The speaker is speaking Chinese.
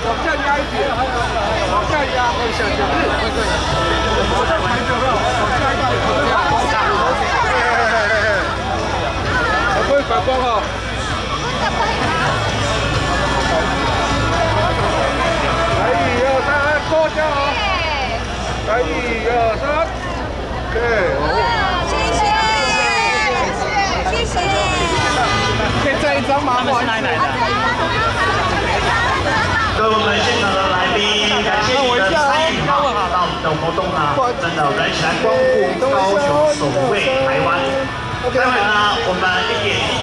往下压一点，往下压，往下压，我再抬脚了，往下一点，会反光哦。来1、2、3，过胶哦。来1、2、3，对， 谢谢。 可以再一张吗？ 他们是哪里来的？ 各位我们现场的来宾，感谢你的参与哈，到我们的活动呢，真的我们一起来光复高雄，守卫台湾。待会呢，我们1点。